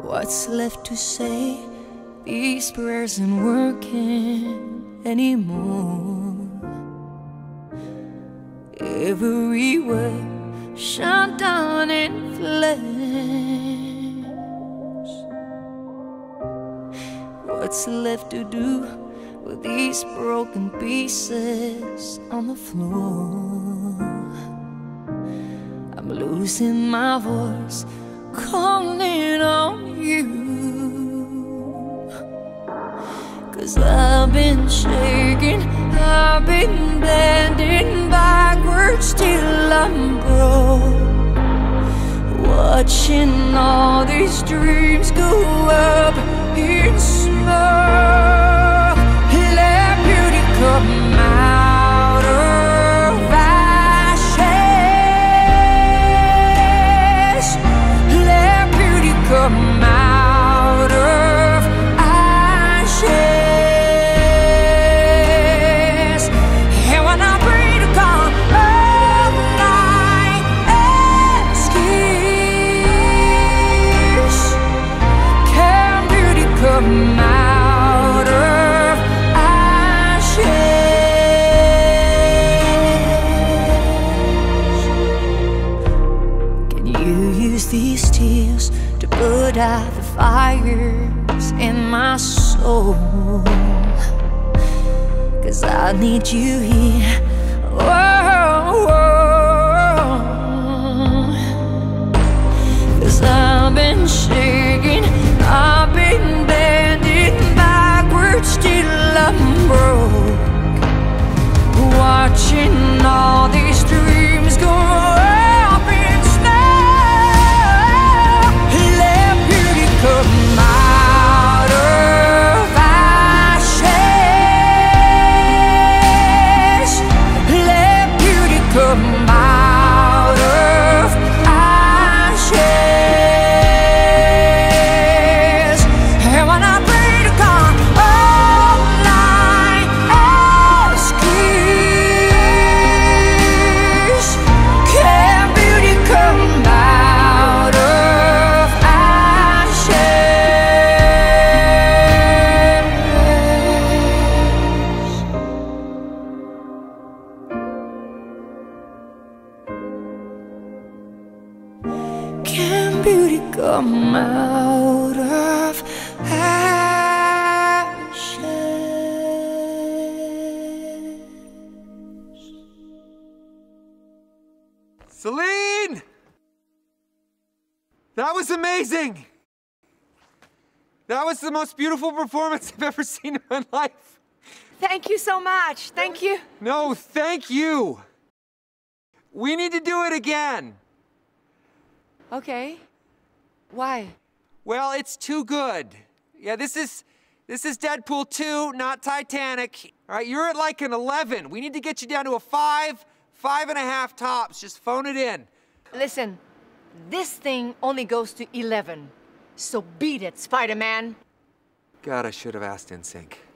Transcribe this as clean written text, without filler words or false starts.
What's left to say? These prayers aren't working anymore. Every word shut down in flames. What's left to do with these broken pieces on the floor? I'm losing my voice, calling on you. 'Cause I've been shaking, I've been bending backwards till I'm broke, watching all these dreams go up in smoke. Let beauty come out of ashes. Let beauty come out of ashes. And when I pray to God, all my excuse, can beauty come out of ashes? Can you use these tears to put out the fires in my soul? 'Cause I need you here. Whoa, whoa. 'Cause I've been shaking, I've been bending backwards till I'm broke, watching all these dreams go up in smoke. Let beauty come out of ashes. Let beauty come out of ashes. And when I pray to God, all I excuse, can beauty come out of ashes? Can beauty come out of ashes? Céline! That was amazing! That was the most beautiful performance I've ever seen in my life. Thank you so much. Thank you. No, thank you. We need to do it again. Okay. Why? Well, it's too good. Yeah, this is Deadpool 2, not Titanic. All right, you're at like an 11. We need to get you down to a 5, 5.5 tops. Just phone it in. Listen, this thing only goes to 11. So beat it, Spider-Man. God, I should have asked NSYNC.